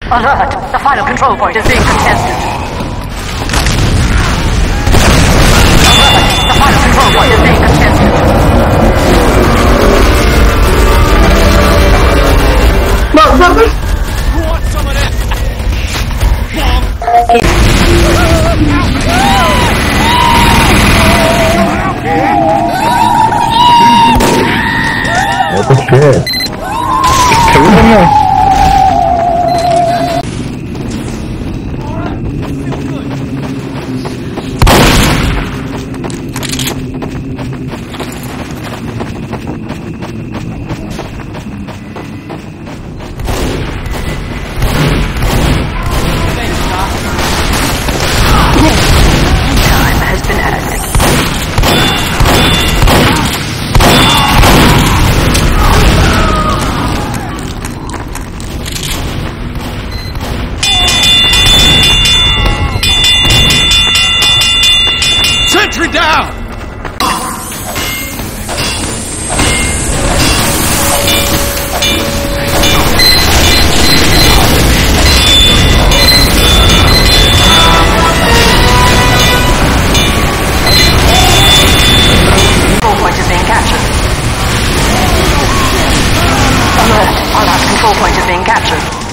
Alert! The final control point is being contested. Alert! The final control point is being contested. Motherfucker! Who wants some of this? What the shit? Terrible. Sentry down! Control point is being captured. Alert! Our last control point is being captured.